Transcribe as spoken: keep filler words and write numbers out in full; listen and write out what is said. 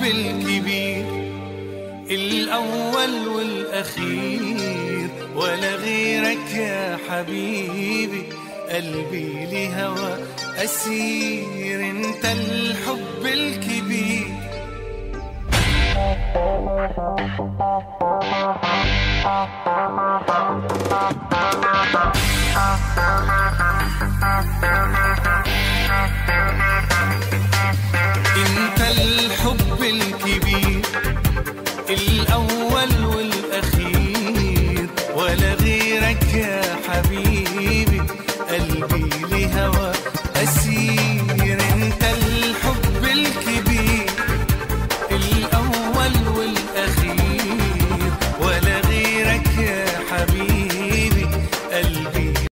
الكبير، الأول والأخير، ولا غيرك يا حبيبي. قلبي لهوى أسير، انت الحب الكبير. انت الحب الكبير.